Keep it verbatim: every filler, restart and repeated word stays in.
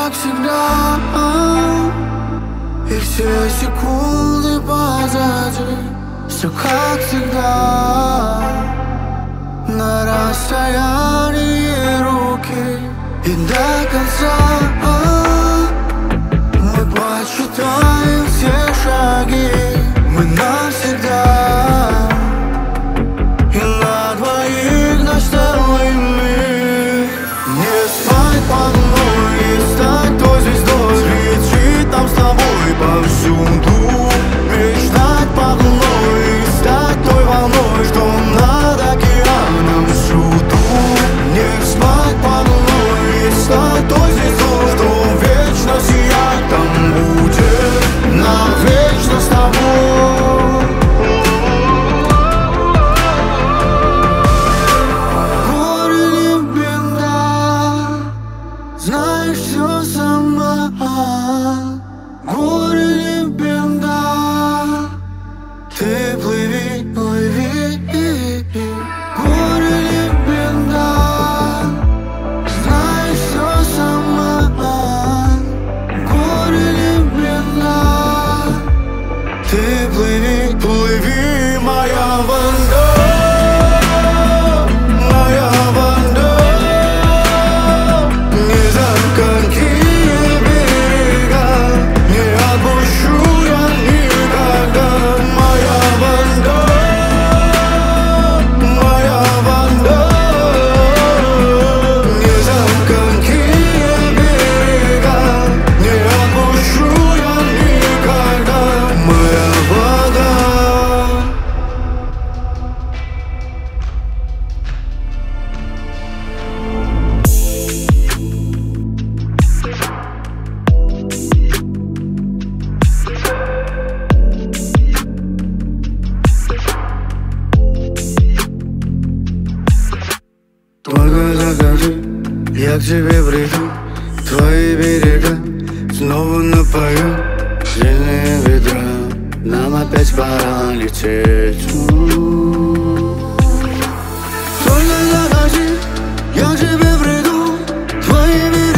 как всегда, и все секунды позади. Все как всегда, на расстоянии руки. И до конца мы посчитаем все шаги. Мы навсегда, и на двоих наш целый мир. Не спать под мной и стать той звездой, летит там с тобой повсюду. Мечтать под мной и стать той волной, что над океаном всюду. Не спать под мной и стать той звездой, что вечно сиять там будет, навечно с тобой. Горе не беда, знаешь все сама. Горе не беда, ты плыви, плыви. Горе не беда, знаешь все сама. Горе не беда, ты плыви, плыви, моя Ванда, моя Ванда. Ни за какие берега не отпущу я никогда. Моя Ванда, моя Ванда. Ни за какие берега не отпущу я никогда. Моя вода. Только закажи, я к тебе приду. Твои берега снова напою. Сильные ветра, нам опять пора лететь. Только закажи, я к тебе приду. Твои берега